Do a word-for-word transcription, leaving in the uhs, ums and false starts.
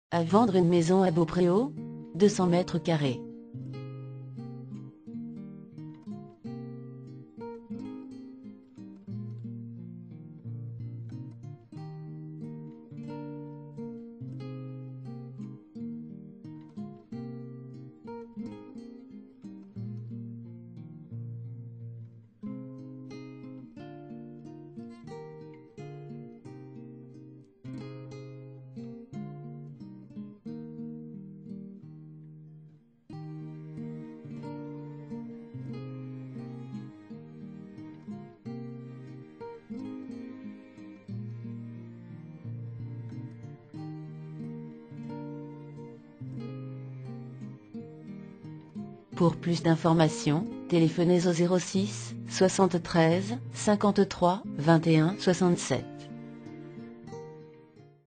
À vendre une maison à Beaupréau, deux cents mètres carrés. Pour plus d'informations, téléphonez au zéro six soixante-treize cinquante-trois vingt et un soixante-sept.